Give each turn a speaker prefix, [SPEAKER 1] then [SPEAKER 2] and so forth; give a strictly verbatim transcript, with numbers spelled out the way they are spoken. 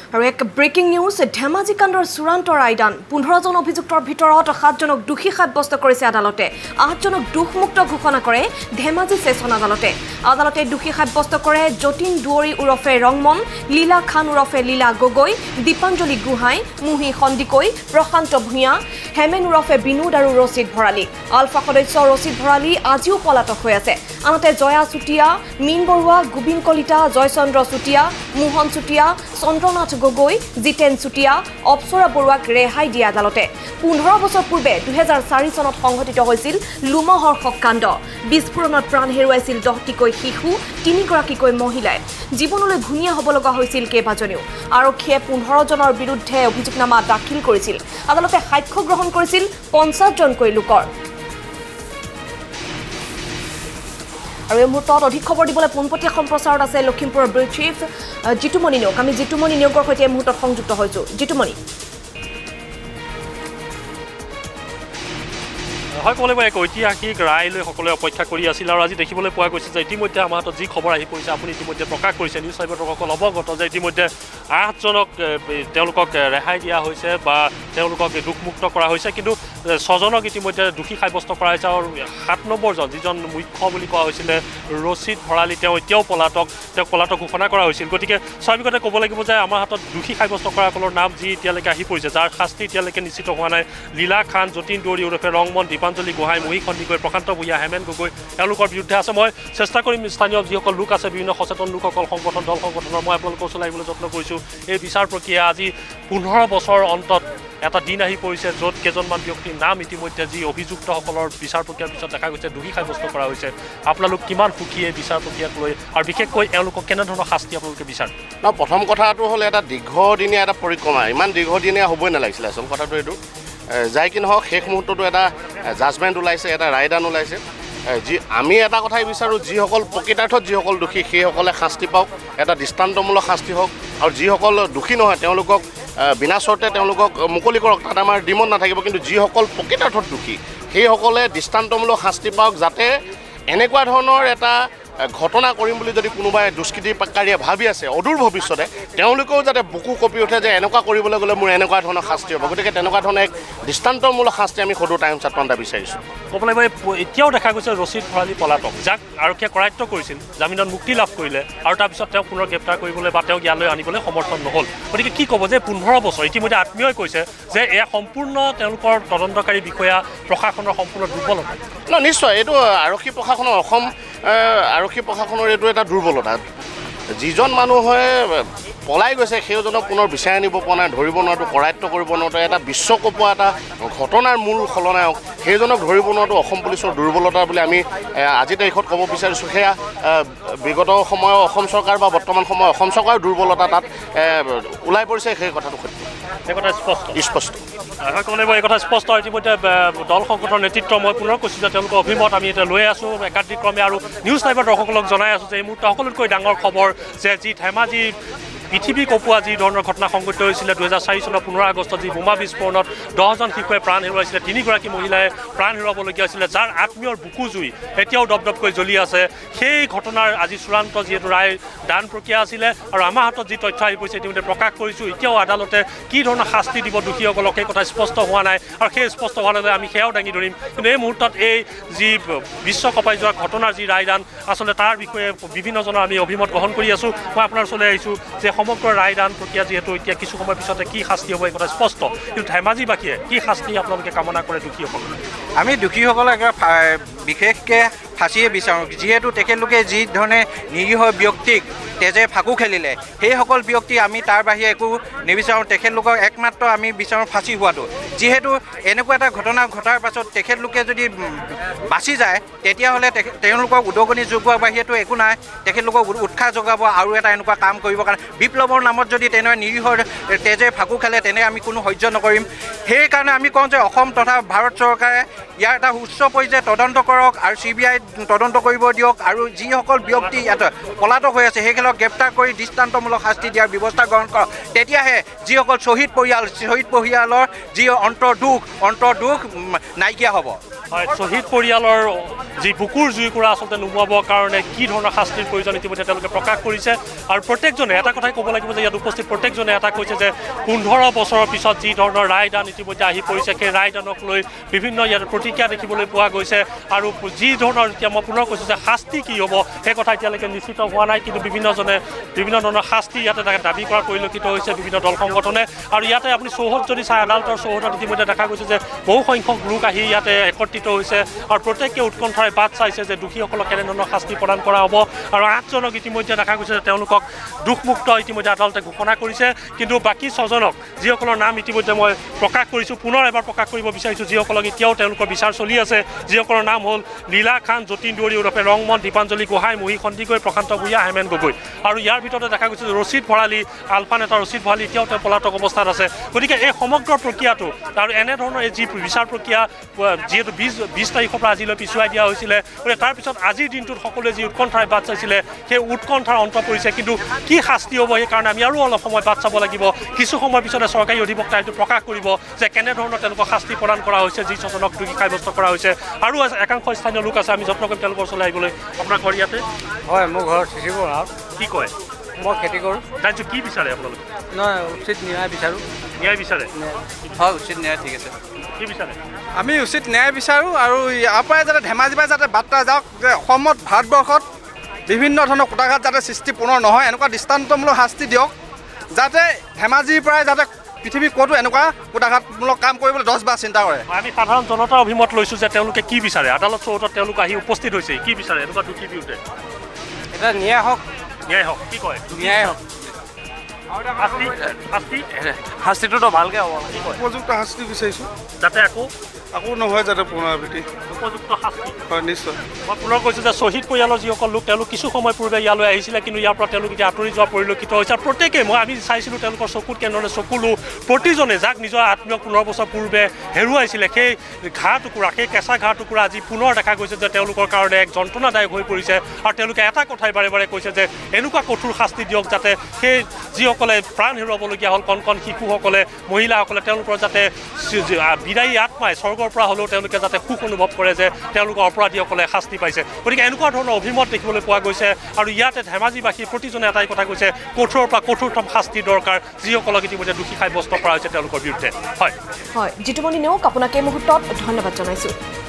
[SPEAKER 1] আৰু এক breaking news Dhemaji কাণ্ডৰ চূড়ান্ত ৰায়দান পোন্ধৰ জন অভিযুক্তৰ ভিতৰত সাতজনক দোষী সাব্যস্ত কৰিছে আদালতে আঠজনক দোষমুক্ত ঘোষণা কৰে ধেমাজি সেছন আদালতে আদালতে দোষী সাব্যস্ত কৰে যতীন দুৱৰী উৰফে ৰংমন লীলা খান উৰফে লীলা গগৈ দীপাঞ্জলি গোহাঁই মুহি সন্দিকৈ প্ৰশান্ত ভূঞা হেমেন উৰফে বিনোদ আৰু ৰচিদ ভৰালী আলফা সদস্য ৰচিদ ভৰালী আজিও পলাতক হৈ আছে আনহাতে জয়া চুতীয়া মীন বৰুৱা গোবিন কলিতা জয়চন্দ্ৰ চুতীয়া মোহন চুতীয়া চন্দ্ৰনাথ গগৈ জিতেন চুতীয়া অপসৰা বৰুৱাক ৰেহাই দিয়ে আদালতে পোন্ধৰ বছৰ পূৰ্বে দুহেজাৰ চাৰি চনত সংঘটিত হৈছিল লুমহৰ্ষক কাণ্ড বিস্ফোৰণত প্ৰাণ হেৰুৱাইছিল দহটিকৈ শিশু তিনিগৰাকীকৈ মহিলাই জীৱনলৈ ঘূণীয়া হ'ব লগা হৈছিল কেইবাজনেও আৰক্ষীয়ে পোন্ধৰ জনৰ বিৰুদ্ধে অভিযোগনামা দাখিল কৰিছিল আদালতে সাক্ষ্য গ্ৰহণ কৰিছিল পঞ্চাছ জনকৈ লোকৰ আৰু এই মুহূৰ্তত অধিক খবৰ দিবলৈ পোনপটীয়া সম্প্ৰচাৰত আছে লখিমপুৰৰ ব্ৰিজ চিফ জিতুমণি নিয়োগ আমি জিতুমণি নিয়োগৰ সৈতে এই মুহূৰ্তত সংযুক্ত হৈছোঁ জিতুমণি
[SPEAKER 2] হয় ক'বলৈ এক ঐতিহাসিক ৰায়লৈ সকলোৱে অপেক্ষা কৰি আছিল আৰু আজি দেখিবলৈ পোৱা গৈছে যে ইতিমধ্যে আমাৰ হাতত যি খবৰ আহি পৰিছে আপুনি ইতিমধ্যে প্ৰকাশ কৰিছে নিউজ লাইভৰ দৰ্শকসকল অৱগত যে ইতিমধ্যে আঠজনক তেওঁলোকক ৰেহাই দিয়া হৈছে বা তেওঁলোকক দোষমুক্ত কৰা হৈছে কিন্তু ছজনক ইতিমধ্যে দোষী সাব্যস্ত কৰা হৈছে আৰু সাত নম্বৰজন যিজন মুখ্য বুলি কোৱা হৈছিলে ৰচিদ ভৰালী তেওঁ এতিয়াও পলাতক তেওঁক পলাতক ঘোষণা কৰা হৈছিল গতিকে স্বাভাৱিকতে ক'ব লাগিব যে আমাৰ হাতত দোষী সাব্যস্ত কৰাসকলৰ নাম যি এতিয়ালৈকে আহি পৰিছে যাৰ শাস্তি এতিয়ালৈকে নিশ্চিত হোৱা নাই লীলা খান যতীন দুৱৰী উৰফে ৰংমন দীপাঞ্জলি গোহাঁই মুহি সন্দিকৈ প্ৰশান্ত ভূঞা হেমেন গগৈ তেওঁলোকৰ বিৰুদ্ধে আছে মই চেষ্টা কৰিম স্থানীয় যিসকল লোক আছে বিভিন্ন সচেতন লোকসকল সংগঠন দল সংগঠনৰ মই আপোনালোকৰ ওচৰলৈ আহিবলৈ যত্ন কৰিছোঁ এই বিচাৰ প্ৰক্ৰিয়া আজি পোন্ধৰ বছৰ অন্তত এটা দিন আহি পৰিছে য'ত কেইজনমান ব্যক্তিৰ নাম ইতিমধ্যে যি অভিযুক্তসকলৰ বিচাৰ প্ৰক্ৰিয়াৰ পিছত দেখা গৈছে দোষী সাব্যস্ত কৰা হৈছে আপোনালোক কিমান সুখী এই বিচাৰ প্ৰক্ৰিয়াক লৈ আৰু বিশেষকৈ এওঁলোকক কেনেধৰণৰ শাস্তি আপোনালোকে বিচাৰে
[SPEAKER 3] ন প্ৰথম কথাটো হ'ল এটা দীৰ্ঘদিনীয়া এটা পৰিক্ৰমা ইমান দীৰ্ঘদিনীয়া হ'বই নালাগিছিলে আচল কথাটো এইটো যাই কি নহওক শেষ মুহূৰ্ততো এটা জাজমেণ্ট ওলাইছে এটা ৰায়দান ওলাইছে যি আমি এটা কথাই বিচাৰোঁ যিসকল প্ৰকৃতাৰ্থত যিসকল দোষী সেইসকলে শাস্তি পাওক এটা দৃষ্টান্তমূলক শাস্তি হওক আৰু যিসকল দোষী নহয় তেওঁলোকক বিনা চৰ্তে তেওঁলোকক মুকলি কৰক তাত আমাৰ ডিমত নাথাকিব কিন্তু যিসকল প্ৰকৃতাৰ্থত দোষী সেইসকলে দৃষ্টান্তমূলক শাস্তি পাওক যাতে এনেকুৱা ধৰণৰ এটা ঘটনা কৰিম বুলি যদি কোনোবাই দুষ্কৃতিকাৰীয়ে ভাবি আছে অদূৰ ভৱিষ্যতে তেওঁলোকেও যাতে বুকু কঁপি উঠে যে এনেকুৱা কৰিবলৈ গ'লে মোৰ এনেকুৱা ধৰণৰ শাস্তি হ'ব গতিকে তেনেকুৱা ধৰণৰ এক দৃষ্টান্তমূলক শাস্তি আমি সদৌ টাইমছ আট্ৰান্তা বিচাৰিছোঁ
[SPEAKER 2] ক'বলৈ গ'লে এতিয়াও দেখা গৈছে ৰচিদ ভৰালী পলাতক যাক আৰক্ষীয়ে কৰায়ত্ব কৰিছিল জামিনত মুক্তি লাভ কৰিলে আৰু তাৰপিছত তেওঁক পুনৰ গ্ৰেপ্তাৰ কৰিবলৈ বা তেওঁক ইয়ালৈ আনিবলৈ সমৰ্থন নহ'ল গতিকে কি ক'ব যে পোন্ধৰ বছৰ ইতিমধ্যে আত্মীয়ই কৈছে যে এয়া সম্পূৰ্ণ তেওঁলোকৰ তদন্তকাৰী বিষয়া প্ৰশাসনৰ সম্পূৰ্ণ দুৰ্বলতা
[SPEAKER 3] ন নিশ্চয় এইটো আৰক্ষী প্ৰশাসনৰ অসম আৰক্ষী প্ৰশাসনৰ এইটো এটা দুৰ্বলতা যিজন মানুহে পলাই গৈছে সেইজনক পুনৰ বিচাৰি আনিব পৰা নাই ধৰিব নোৱাৰাটো কৰায়ত্ব কৰিব নোৱাৰাটো এটা বিশ্বকোপোৱা এটা ঘটনাৰ মূল খলনায়ক সেইজনক ধৰিব নোৱাৰাটো অসম পুলিচৰ দুৰ্বলতা বুলি আমি আজি তাৰিখত ক'ব বিচাৰিছোঁ সেয়া বিগত সময়ৰ অসম চৰকাৰ বা বৰ্তমান সময়ৰ অসম চৰকাৰৰ দুৰ্বলতা তাত ওলাই পৰিছে সেই কথাটো
[SPEAKER 2] এই কথা স্পষ্ট
[SPEAKER 3] স্পষ্ট
[SPEAKER 2] ক'ব লাগিব এই কথা স্পষ্ট ইতিমধ্যে দল সংগঠনৰ নেতৃত্ব মই পুনৰ কৈছোঁ যে তেওঁলোকৰ অভিমত আমি এতিয়া লৈ আছোঁ একাধিক্ৰমে আৰু নিউজ লাইভৰ দৰ্শকসকলক জনাই আছোঁ যে এই মুহূৰ্তে সকলোতকৈ ডাঙৰ খবৰ যে যি ধেমাজি পৃথিৱী কঁপোৱা যি ধৰণৰ ঘটনা সংঘটিত হৈছিলে দুহেজাৰ চাৰি চনৰ পোন্ধৰ আগষ্টত যি বোমা বিস্ফোৰণত দহজন শিশুৱে প্ৰাণ হেৰুৱাইছিলে তিনিগৰাকী মহিলাই প্ৰাণ হেৰুৱাবলগীয়া হৈছিলে যাৰ আত্মীয়ৰ বুকু জুই এতিয়াও দপদপকৈ জ্বলি আছে সেই ঘটনাৰ আজি চূড়ান্ত যিহেতু ৰায় দান প্ৰক্ৰিয়া আছিলে আৰু আমাৰ হাতত যি তথ্য আহি পৰিছে ইতিমধ্যে প্ৰকাশ কৰিছোঁ এতিয়াও আদালতে কি ধৰণৰ শাস্তি দিব দোষীসকলক সেই কথা স্পষ্ট হোৱা নাই আৰু সেই স্পষ্ট হোৱালৈ আমি সেয়াও দাঙি ধৰিম কিন্তু এই মুহূৰ্তত এই যি বিশ্ব কঁপাই যোৱা ঘটনাৰ যি ৰায়দান আচলতে তাৰ বিষয়ে বিভিন্নজনৰ আমি অভিমত গ্ৰহণ কৰি আছোঁ মই আপোনাৰ ওচৰলৈ আহিছোঁ যে সমগ্ৰ ৰায়দান প্ৰক্ৰিয়া যিহেতু এতিয়া কিছু সময়ৰ পিছতে কি শাস্তি হ'ব এই কথা স্পষ্ট কিন্তু ধেমাজিবাসীয়ে কি শাস্তি আপোনালোকে কামনা কৰে দোষীসকলক
[SPEAKER 4] আমি দোষীসকলক বিশেষকৈ ফাঁচিয়ে বিচাৰোঁ যিহেতু তেখেতলোকে যি ধৰণে নিৰীহ ব্যক্তিক তেজে ফাকু খেলিলে সেইসকল ব্যক্তি আমি তাৰ বাহিৰে একো নিবিচাৰোঁ তেখেতলোকক একমাত্ৰ আমি বিচাৰোঁ ফাঁচি হোৱাটো যিহেতু এনেকুৱা এটা ঘটনা ঘটাৰ পাছত তেখেতলোকে যদি বাচি যায় তেতিয়াহ'লে তেওঁলোকক উদগনি যোগোৱাৰ বাহিৰেতো একো নাই তেখেতলোকক উৎসাহ যোগাব আৰু এটা এনেকুৱা কাম কৰিবৰ কাৰণে বিপ্লৱৰ নামত যদি তেনে নিৰীহৰ তেজে ফাকু খেলে তেনে আমি কোনো সহ্য নকৰিম সেইকাৰণে আমি কওঁ যে অসম তথা ভাৰত চৰকাৰে ইয়াৰ এটা উচ্চ পৰ্যায়ত তদন্ত কৰক আৰু চি বি আই তদন্ত কৰিব দিয়ক আৰু যিসকল ব্যক্তি ইয়াত পলাতক হৈ আছে সেইসকলক গ্ৰেপ্তাৰ কৰি দৃষ্টান্তমূলক শাস্তি দিয়াৰ ব্যৱস্থা গ্ৰহণ কৰক তেতিয়াহে যিসকল শ্বহীদ পৰিয়াল শ্বহীদ পৰিয়ালৰ যি অন্তৰ্দুখ অন্তৰ্দুখ নাইকিয়া হ'ব
[SPEAKER 2] হয় শ্বহীদ পৰিয়ালৰ যি বুকুৰ জুইকুৰা আচলতে নুমুৱাবৰ কাৰণে কি ধৰণৰ শাস্তিৰ প্ৰয়োজন ইতিমধ্যে তেওঁলোকে প্ৰকাশ কৰিছে আৰু প্ৰত্যেকজনে এটা কথাই ক'ব লাগিব যে ইয়াত উপস্থিত প্ৰত্যেকজনে এটা কৈছে যে পোন্ধৰ বছৰৰ পিছত যি ধৰণৰ ৰায়দান ইতিমধ্যে আহি পৰিছে সেই ৰায়দানক লৈ বিভিন্ন ইয়াত প্ৰতিক্ৰিয়া দেখিবলৈ পোৱা গৈছে আৰু যি ধৰণৰ এতিয়া মই পুনৰ কৈছোঁ যে শাস্তি কি হ'ব সেই কথা এতিয়ালৈকে নিশ্চিত হোৱা নাই কিন্তু বিভিন্নজনে বিভিন্ন ধৰণৰ শাস্তি ইয়াতে দাবী কৰা পৰিলক্ষিত হৈছে বিভিন্ন দল সংগঠনে আৰু ইয়াতে আপুনি চৌহদ যদি চাই আদালতৰ চৌহদত ইতিমধ্যে দেখা গৈছে যে বহু সংখ্যক লোক আহি ইয়াতে একত্ৰিত হৈছে আৰু প্ৰত্যেকে উৎকণ্ঠাৰে বাট চাইছে যে দোষীসকলক কেনেধৰণৰ শাস্তি প্ৰদান কৰা হ'ব আৰু আঠজনক ইতিমধ্যে দেখা গৈছে যে তেওঁলোকক দোষমুক্ত ইতিমধ্যে আদালতে ঘোষণা কৰিছে কিন্তু বাকী ছজনক যিসকলৰ নাম ইতিমধ্যে মই প্ৰকাশ কৰিছোঁ পুনৰ এবাৰ প্ৰকাশ কৰিব বিচাৰিছোঁ যিসকলক এতিয়াও তেওঁলোকৰ বিচাৰ চলি আছে যিসকলৰ নাম হ'ল লীলা খান যতীন দুৱৰী ওৰফে ৰংমন দীপাঞ্জলি গোহাঁই মহী সন্দিকৈ প্ৰশান্ত ভূঞা হেমেন গগৈ আৰু ইয়াৰ ভিতৰতে দেখা গৈছে যে ৰচিদ ভৰালী আলফা নেতা ৰচিদ ভৰালী এতিয়াও তেওঁ পলাতক অৱস্থাত আছে গতিকে এই সমগ্ৰ প্ৰক্ৰিয়াটো আৰু এনেধৰণৰ এই যি বিচাৰ প্ৰক্ৰিয়া যিহেতু বিছ বিছ তাৰিখৰ পৰা আজিলৈ পিছুৱাই দিয়া হৈছিলে গতিকে তাৰপিছত আজিৰ দিনটোত সকলোৱে যি উৎকণ্ঠাৰে বাট চাইছিলে সেই উৎকণ্ঠাৰ অন্ত পৰিছে কিন্তু কি শাস্তি হ'ব সেইকাৰণে আমি আৰু অলপ সময় বাট চাব লাগিব কিছু সময়ৰ পিছতে চৰকাৰী অধিবক্তাই এইটো প্ৰকাশ কৰিব যে কেনেধৰণৰ তেওঁলোকক শাস্তি প্ৰদান কৰা হৈছে যি ছজনক দোষী সাব্যস্ত কৰা হৈছে আৰু একাংশ স্থানীয় লোক আছে আমি যত্ন কৰিম তেওঁলোকৰ ওচৰলৈ আহিবলৈ আপোনাৰ ঘৰ ইয়াতে
[SPEAKER 5] হয় মোৰ ঘৰ চিচিব
[SPEAKER 2] কি কয়
[SPEAKER 5] মই খেতি কৰোঁ
[SPEAKER 2] ৰাজ্য কি বিচাৰে আপোনালোকে
[SPEAKER 5] নহয় উচিত ন্যায় বিচাৰোঁ
[SPEAKER 2] ন্যায় বিচাৰে
[SPEAKER 5] হয় উচিত ন্যায় ঠিক আছে
[SPEAKER 2] কি বিচাৰে
[SPEAKER 6] আমি উচিত ন্যায় বিচাৰোঁ আৰু ইয়াৰ পৰাই যাতে ধেমাজিৰ পৰা যাতে বাৰ্তা যাওক যে অসমত ভাৰতবৰ্ষত বিভিন্ন ধৰণৰ কুটাঘাত যাতে সৃষ্টি পুনৰ নহয় এনেকুৱা দৃষ্টান্তমূলক শাস্তি দিয়ক যাতে ধেমাজিৰ পৰাই যাতে পৃথিৱীৰ ক'তো এনেকুৱা কুটাঘাতমূলক কাম কৰিবলৈ দহ বাৰ চিন্তা কৰে
[SPEAKER 2] আমি সাধাৰণ জনতাৰ অভিমত লৈছোঁ যে তেওঁলোকে কি বিচাৰে আদালত চৌহদত তেওঁলোক আহি উপস্থিত হৈছে কি বিচাৰে এনেকুৱা দোষী বিৰুদ্ধে
[SPEAKER 5] এটা ন্যায় হওক
[SPEAKER 2] ন্যায় হওক কি কয়
[SPEAKER 5] ন্যায় হওক
[SPEAKER 2] শাস্তি শাস্তি
[SPEAKER 5] শাস্তিটোতো ভালকৈ হ'ব
[SPEAKER 2] কি কয়
[SPEAKER 6] উপযুক্ত শাস্তি বিচাৰিছোঁ
[SPEAKER 2] যাতে আকৌ
[SPEAKER 6] আকৌ নহয় যাতে পুনৰাবৃত্তি
[SPEAKER 2] উপযুক্ত শাস্তি
[SPEAKER 6] হয় নিশ্চয়
[SPEAKER 2] মই পুনৰ কৈছোঁ যে শ্বহীদ পৰিয়ালৰ যিসকল লোক তেওঁলোক কিছু সময় পূৰ্বে ইয়ালৈ আহিছিলে কিন্তু ইয়াৰ পৰা তেওঁলোক এতিয়া আঁতৰি যোৱা পৰিলক্ষিত হৈছে আৰু প্ৰত্যেকেই মই আমি চাইছিলোঁ তেওঁলোকৰ চকুত কেনেধৰণে চকুলো প্ৰতিজনে যাক নিজৰ আত্মীয় পোন্ধৰ বছৰ পূৰ্বে হেৰুৱাইছিলে সেই ঘাঁহ টুকুৰা সেই কেঁচা ঘাঁহ টুকুৰা আজি পুনৰ দেখা গৈছে যে তেওঁলোকৰ কাৰণে এক যন্ত্ৰণাদায়ক হৈ পৰিছে আৰু তেওঁলোকে এটা কথাই বাৰে বাৰে কৈছে যে এনেকুৱা কঠোৰ শাস্তি দিয়ক যাতে সেই যিসকলে প্ৰাণ হেৰুৱাবলগীয়া হ'ল কণ কণ শিশুসকলে মহিলাসকলে তেওঁলোকৰ যাতে বিদায়ী আত্মাই স্বৰ্গৰ পৰা হ'লেও তেওঁলোকে যাতে সুখ অনুভৱ কৰে যে তেওঁলোকৰ অপৰাধীসকলে শাস্তি পাইছে গতিকে এনেকুৱা ধৰণৰ অভিমত দেখিবলৈ পোৱা গৈছে আৰু ইয়াতে ধেমাজিবাসী প্ৰতিজনে এটাই কথা কৈছে কঠোৰৰ পৰা কঠোৰতম শাস্তি দৰকাৰ যিসকলক ইতিমধ্যে দোষী সাব্যস্ত কৰা হৈছে তেওঁলোকৰ বিৰুদ্ধে হয়
[SPEAKER 1] হয় জিতুমণি নেওগ আপোনাক এই মুহূৰ্তত ধন্যবাদ জনাইছোঁ।